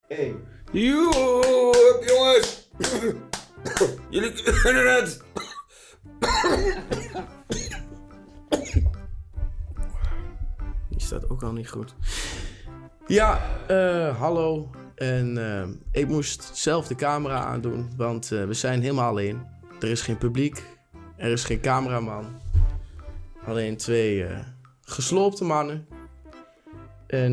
1. Joep, jongens! Jullie kunnen het! Die staat ook al niet goed. Ja, hallo. En ik moest zelf de camera aandoen, want we zijn helemaal alleen. Er is geen publiek, er is geen cameraman. Alleen 2 gesloopte mannen. En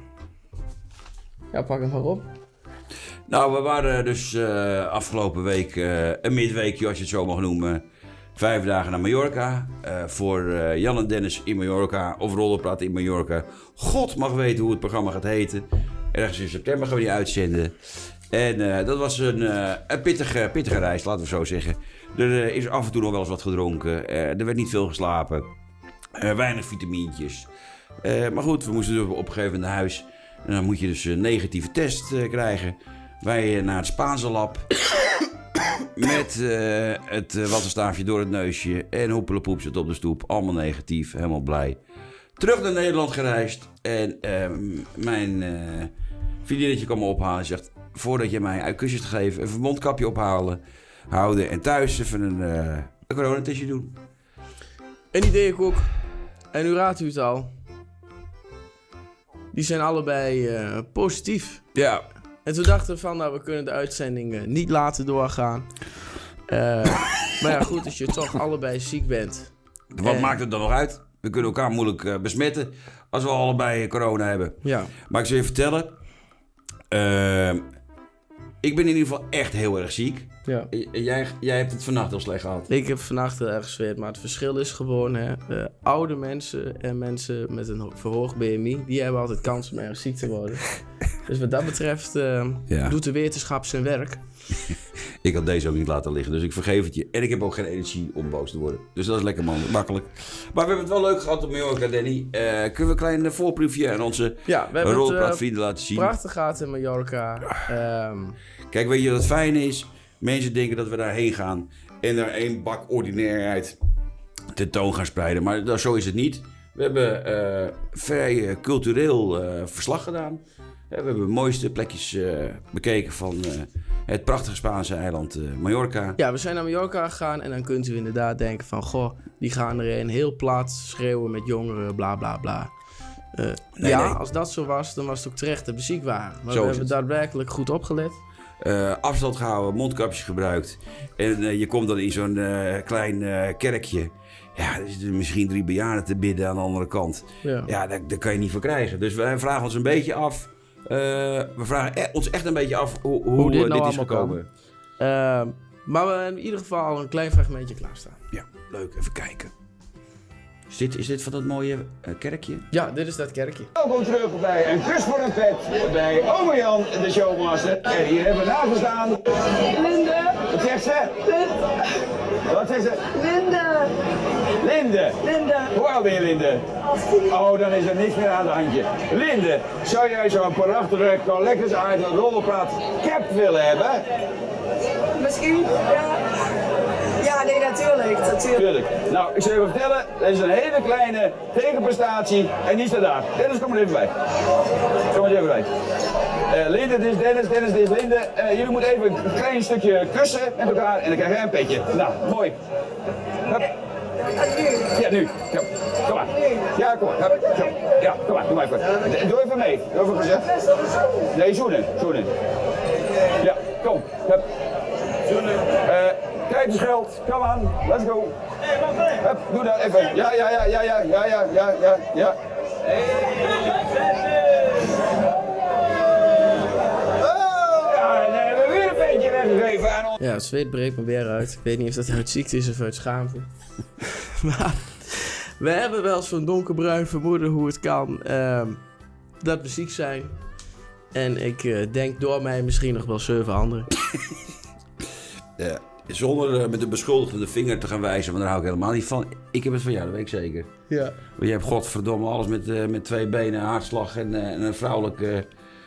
ja, pak hem maar op. Nou, we waren dus afgelopen week, een midweekje als je het zo mag noemen, 5 dagen naar Mallorca. Voor Jan en Dennis in Mallorca, of Rollenpraat in Mallorca. God mag weten hoe het programma gaat heten. Ergens in september gaan we die uitzenden. En dat was een pittige reis, laten we zo zeggen. Er is af en toe nog wel eens wat gedronken. Er werd niet veel geslapen. Weinig vitamintjes. Maar goed, we moesten dus op een gegeven moment naar huis. En dan moet je dus een negatieve test krijgen. Wij naar het Spaanse lab. Met het wattenstaafje door het neusje. En hoepelepoep zit op de stoep. Allemaal negatief, helemaal blij. Terug naar Nederland gereisd. En mijn vriendinnetje kwam me ophalen en zegt... Voordat je mij uit kusjes geeft, even een mondkapje houden. En thuis even een coronatestje doen. En die deed ik ook. En nu raadt u het al. Die zijn allebei positief. Ja. En toen dachten we van, nou, we kunnen de uitzending niet laten doorgaan. Maar ja, goed, als je toch allebei ziek bent. Wat maakt het dan nog uit? We kunnen elkaar moeilijk besmetten als we allebei corona hebben. Ja. Maar ik zal je vertellen. Ik ben in ieder geval echt heel erg ziek. Ja. Jij hebt het vannacht heel slecht gehad. Ik heb vannacht heel erg gezweerd, maar het verschil is gewoon, hè, oude mensen en mensen met een verhoogd BMI, die hebben altijd kans om erg ziek te worden. Dus wat dat betreft doet de wetenschap zijn werk. Ik had deze ook niet laten liggen, dus ik vergeef het je. En ik heb ook geen energie om boos te worden. Dus dat is lekker makkelijk. Maar we hebben het wel leuk gehad op Mallorca, Danny. Kunnen we een klein voorproefje aan onze rolpraatvrienden laten zien? Prachtig gehad in Mallorca. Kijk, weet je wat het fijne is? Mensen denken dat we daarheen gaan en daar 1 bak ordinairheid tentoon gaan spreiden. Maar zo is het niet. We hebben vrij cultureel verslag gedaan. We hebben de mooiste plekjes bekeken van het prachtige Spaanse eiland Mallorca. Ja, we zijn naar Mallorca gegaan en dan kunt u inderdaad denken van... Goh, die gaan erin heel plat schreeuwen met jongeren, bla bla bla. Nee. Als dat zo was, dan was het ook terecht dat we ziek waren. Maar we hebben daadwerkelijk goed opgelet. Afstand gehouden, mondkapjes gebruikt. En je komt dan in zo'n klein kerkje. Ja, er zitten misschien 3 bejaarden te bidden aan de andere kant. Ja, daar kan je niet voor krijgen. Dus wij vragen ons een beetje af... we vragen ons echt een beetje af hoe dit is gekomen. Maar we hebben in ieder geval al een klein fragmentje klaarstaan. Ja, leuk. Even kijken. Is dit van dat mooie kerkje? Ja, dit is dat kerkje. Welkom terug bij Een Kus voor een Pet bij Ome Jan, de showmaster. En hier hebben we naast me staan... Linde. Wat zegt ze? Wat zegt ze? Linde. Linde. Linde. Hoe oud ben je, Linde? 18. Oh, dan is er niks meer aan de handje. Linde, zou jij zo'n prachtige Collectors Item Rollenpraat cap willen hebben? Misschien, ja. Ja, nee, natuurlijk. Tuurlijk. Nou, ik zal je even vertellen, dit is een hele kleine tegenprestatie en die staat daar. Dennis, kom er even bij. Kom er even bij. Linde, dit is Dennis, dit is Linde. Jullie moeten even een klein stukje kussen met elkaar en dan krijg jij een petje. Nou, mooi. Hup. Ja, nu. Ja, kom maar. Ja, kom maar. Hup. Ja, kom maar. Doe maar even. Doe even mee. Doe even gezegd. Nee, zoenen. Ja, kom. Hup. Kijk eens geld. Come on. Let's go. Hup, doe dat even. Ja. Weggegeven aan ons. Ja, het zweet breekt me weer uit. Ik weet niet of dat uit ziekte is of uit schaamte. Maar we hebben wel zo'n donkerbruin vermoeden hoe het kan dat we ziek zijn. En ik denk door mij misschien nog wel 7 anderen. Zonder met een beschuldigende vinger te gaan wijzen, want daar hou ik helemaal niet van. Ik heb het van jou, dat weet ik zeker. Ja. Want je hebt godverdomme alles met 2 benen, hartslag en een vrouwelijk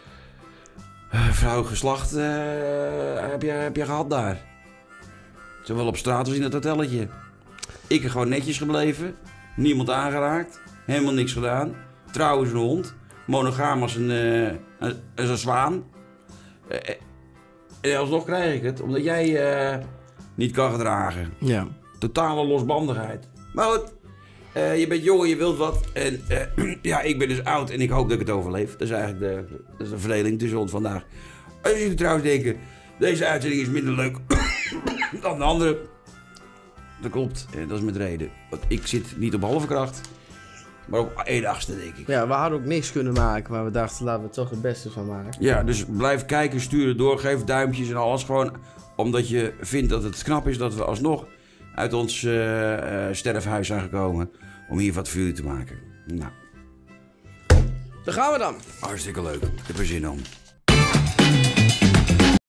geslacht heb je gehad daar. Zowel op straat als in het hotelletje. Ik er gewoon netjes gebleven, niemand aangeraakt, helemaal niks gedaan. Trouw als een hond, monogaam als een zwaan. En alsnog krijg ik het, omdat jij niet kan gedragen. Ja. Totale losbandigheid. Maar goed, je bent jong en je wilt wat. En ja, ik ben dus oud en ik hoop dat ik het overleef. Dat is eigenlijk de verdeling tussen ons vandaag. Als jullie trouwens denken, deze uitzending is minder leuk dan de andere. Dat klopt, en dat is met reden. Want ik zit niet op halve kracht, maar op 1/8, denk ik. Ja, we hadden ook niks kunnen maken, maar we dachten laten we er toch het beste van maken. Ja, dus blijf kijken, stuur het door, geef duimpjes en alles. Gewoon omdat je vindt dat het knap is dat we alsnog uit ons sterfhuis zijn gekomen om hier wat voor jullie te maken. Nou, Daar gaan we dan. hartstikke leuk. Ik heb er zin om.